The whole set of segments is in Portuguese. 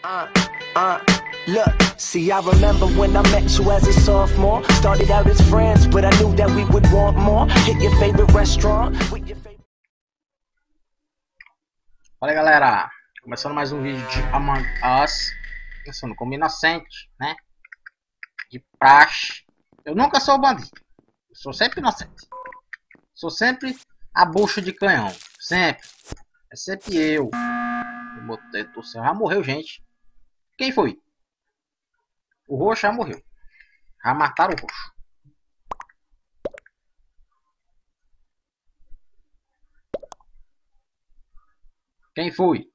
Uh, Look, see, I remember when I met you as a sophomore. Started out as friends, but I knew that we would want more. Hit your favorite restaurant with your favorite... Fala galera, começando mais um vídeo de Among Us. Começando como inocente, né? De praxe. Eu nunca sou bandido. Eu sou sempre inocente. Sou sempre a bucha de canhão. Sempre. É sempre eu. Eu botei do céu. Já morreu gente. Quem foi? O roxo já morreu. Já mataram o roxo. Quem foi?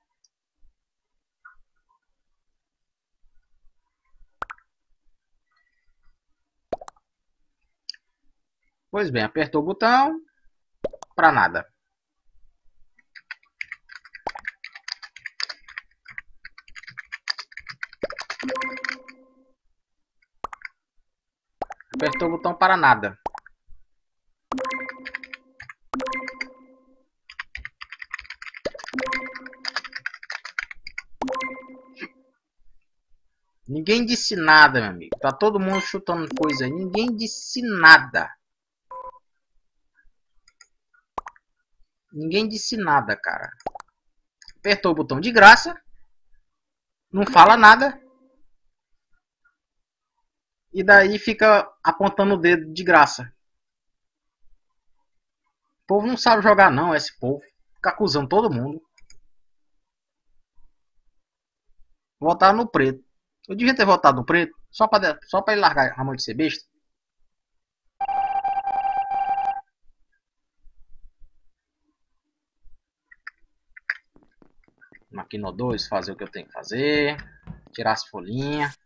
Pois bem, apertou o botão. Pra nada. Apertou o botão para nada. Ninguém disse nada, meu amigo. Tá todo mundo chutando coisa aí. Ninguém disse nada. Ninguém disse nada, cara. Apertou o botão de graça. Não fala nada. E daí fica apontando o dedo de graça. O povo não sabe jogar não, esse povo. Fica acusando todo mundo. Votar no preto. Eu devia ter votado no preto. Só pra ele largar a mão de ser besta. Aqui no 2, fazer o que eu tenho que fazer. Tirar as folhinhas.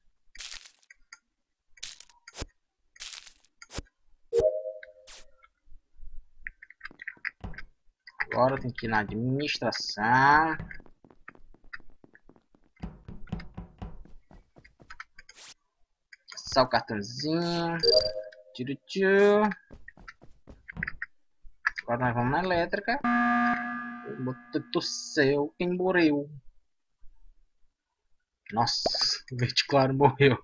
Agora eu tenho que ir na administração. Só o cartãozinho. Tiro. Agora nós vamos na elétrica. Do céu, quem morreu? Nossa, o verde claro morreu.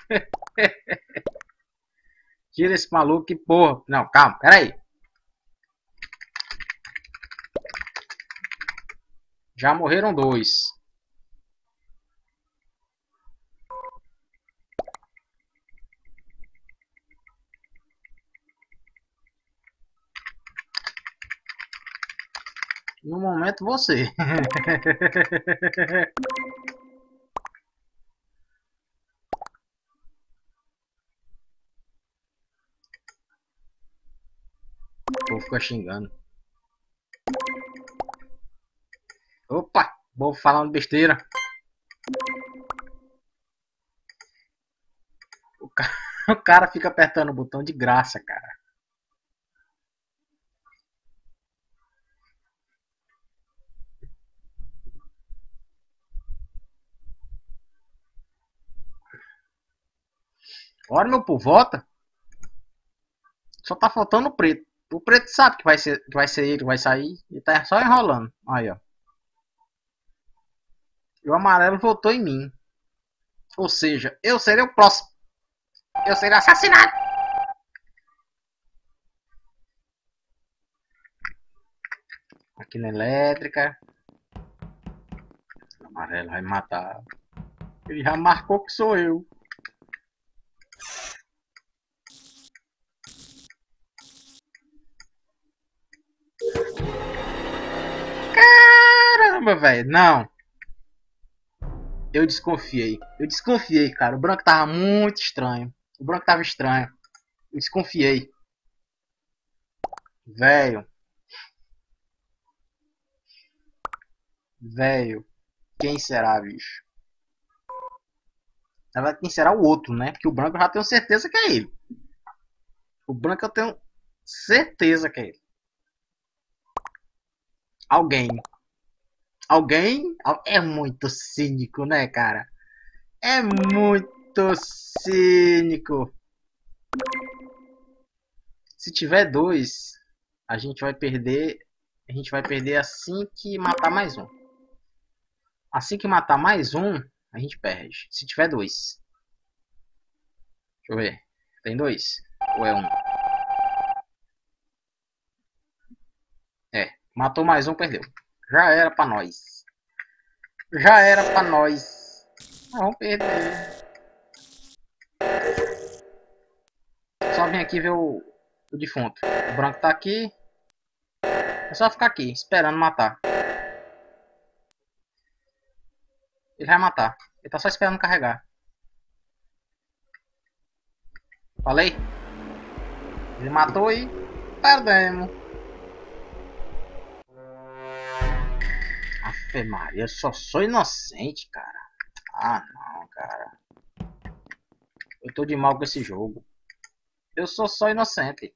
Tira esse maluco, que porra. Não, calma, pera aí. Já morreram 2. No momento você. Vou ficar xingando. Opa, vou falando besteira. O cara fica apertando o botão de graça, cara. Agora, meu povo, vota. Só tá faltando o preto. O preto sabe que vai ser ele que vai sair. E tá só enrolando. Aí, ó. E o amarelo votou em mim. Ou seja, eu serei o próximo. Eu serei assassinado. Aqui na elétrica. O amarelo vai me matar. Ele já marcou que sou eu. Caramba, velho. Não. Eu desconfiei, cara. O branco tava muito estranho. O branco tava estranho. Eu desconfiei. Velho. Quem será, bicho? Na verdade, quem será o outro, né? Porque o branco eu já tenho certeza que é ele. O branco eu tenho certeza que é ele. Alguém é muito cínico, né, cara? É muito cínico. Se tiver 2, a gente vai perder. A gente vai perder assim que matar mais um. Assim que matar mais um, a gente perde. Se tiver dois. Deixa eu ver. Tem dois? Ou é um? É. Matou mais um, perdeu. Já era pra nós. Já era pra nós. Vamos perder. Só vim aqui ver o defunto. O branco tá aqui. É só ficar aqui, esperando matar. Ele vai matar. Ele tá só esperando carregar. Falei? Ele matou e perdemos. Afe Maria, eu só sou inocente, cara. Ah, não, cara. Eu tô de mal com esse jogo. Eu sou só inocente.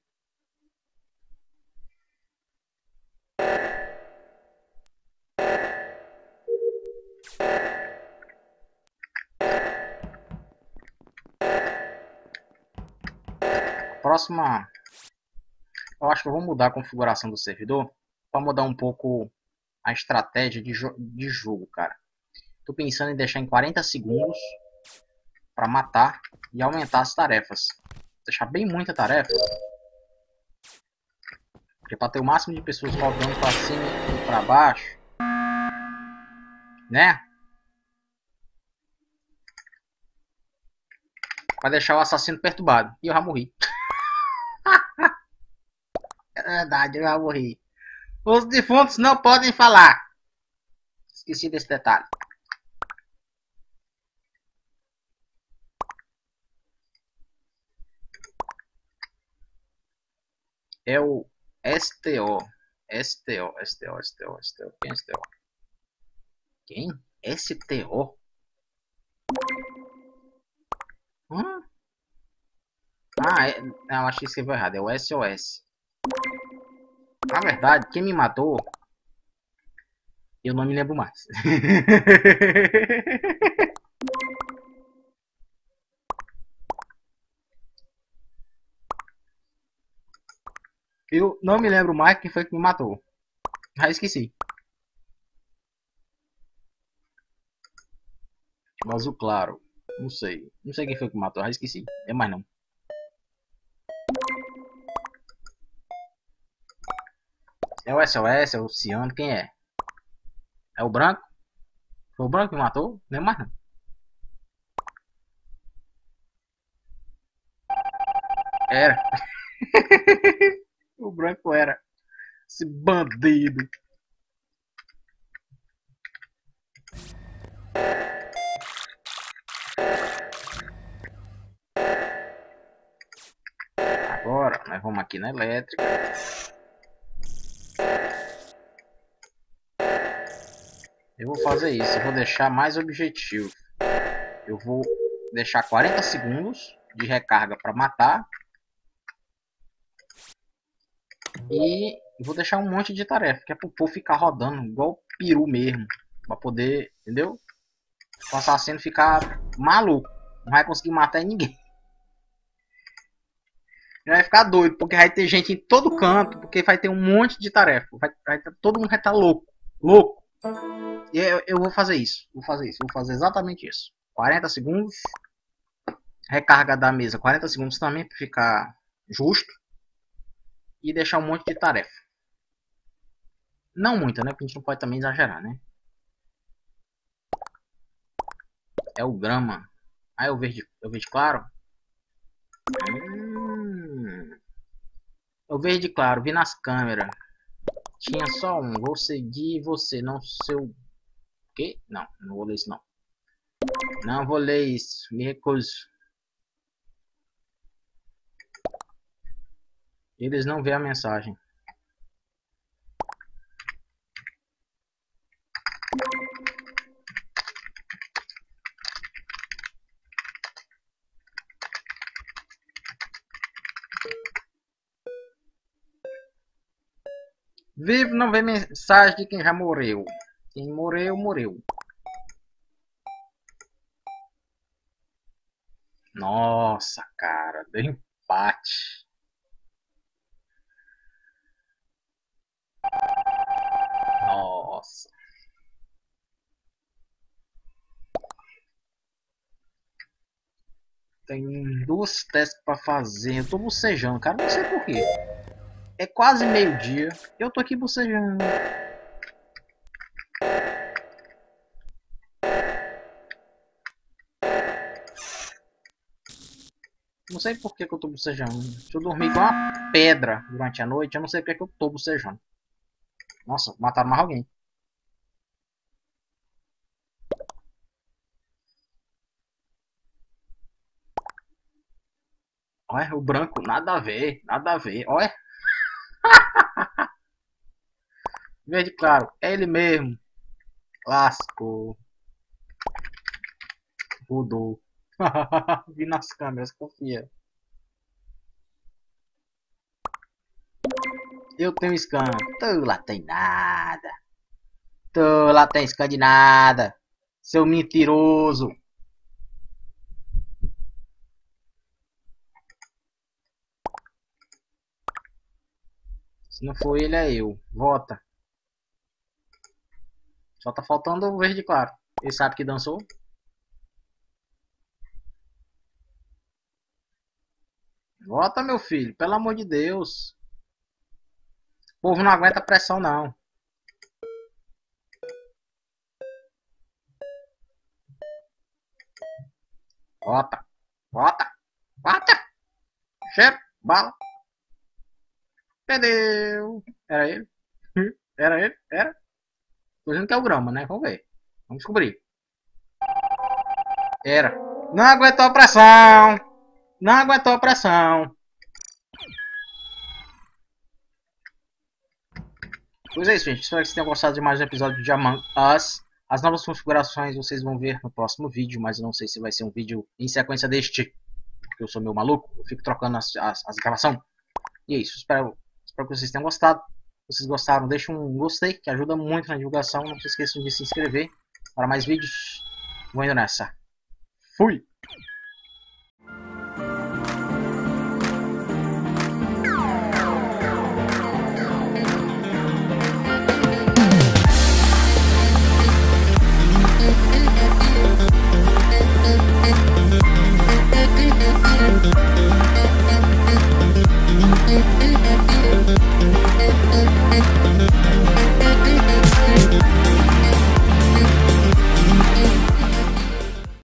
Próxima. Eu acho que eu vou mudar a configuração do servidor. Pra mudar um pouco a estratégia de jogo, cara. Tô pensando em deixar em 40 segundos. Pra matar e aumentar as tarefas. Deixar bem muita tarefa. Porque pra ter o máximo de pessoas rodando pra cima e pra baixo. Né? Vai deixar o assassino perturbado. E eu já morri. É verdade, eu já morri. Os defuntos não podem falar. Esqueci desse detalhe. É o STO. STO. Quem é STO? Quem? STO? Hum? Ah, não, acho que escreveu errado. É o SOS. Na verdade, quem me matou, eu não me lembro mais. Eu não me lembro mais quem foi que me matou. Já esqueci. Azul claro. Não sei. Não sei quem foi que me matou. Já esqueci. É mais não. É o SOS, é o Ciano. Quem é? É o branco? Foi o branco que me matou? Não é mais não. Era. O branco era. Esse bandido. Agora, nós vamos aqui na elétrica. Eu vou fazer isso. Eu vou deixar mais objetivo. Eu vou deixar 40 segundos de recarga para matar. E vou deixar um monte de tarefa. Que é pro povo ficar rodando igual peru mesmo. Pra poder, entendeu? O assassino ficar maluco. Não vai conseguir matar ninguém. Vai ficar doido, porque vai ter gente em todo canto, porque vai ter um monte de tarefa. Todo mundo vai estar louco. Louco. E eu vou fazer isso. Vou fazer exatamente isso. 40 segundos. Recarga da mesa 40 segundos também, para ficar justo. E deixar um monte de tarefa. Não muita, né? Porque a gente não pode também exagerar, né? É o grama. Ah, é o verde claro? É o verde claro, vi nas câmeras. Tinha só um. Vou seguir você, não seu. Que? Não, não vou ler isso não. Não vou ler isso. Me recuso. Eles não vê a mensagem. Vivo não vê mensagem de quem já morreu. Quem morreu, morreu. Nossa, cara, deu empate. Nossa. Tem duas testes pra fazer. Eu tô bocejando, cara. Não sei por quê. É quase meio-dia. Eu tô aqui bocejando. Não sei por que eu tô bocejando. Se eu dormir igual uma pedra durante a noite, eu não sei por que eu tô bocejando. Nossa, mataram mais alguém. Olha, o branco, nada a ver, nada a ver. Olha, verde claro, é ele mesmo. Lascou, rodou. Vi nas câmeras, confia. Eu tenho scan. Tu lá tem nada. Tu lá tem scan de nada. Seu mentiroso. Se não for ele, é eu. Vota. Só tá faltando o verde claro. Ele sabe que dançou? Vota, meu filho. Pelo amor de Deus. O povo não aguenta pressão, não. Vota. Vota. Vota. Cheiro. Bala. Perdeu. Era ele? Era ele? Era? Tô dizendo que é o grama, né? Vamos ver. Vamos descobrir. Era. Não aguentou a pressão. Não aguentou a pressão. Pois é isso, gente. Espero que vocês tenham gostado de mais um episódio de Among Us. As novas configurações vocês vão ver no próximo vídeo, mas eu não sei se vai ser um vídeo em sequência deste, porque eu sou meio maluco. Eu fico trocando as gravações. E é isso. Espero que vocês tenham gostado. Se vocês gostaram, deixa um gostei, que ajuda muito na divulgação. Não se esqueçam de se inscrever para mais vídeos. Vou indo nessa. Fui!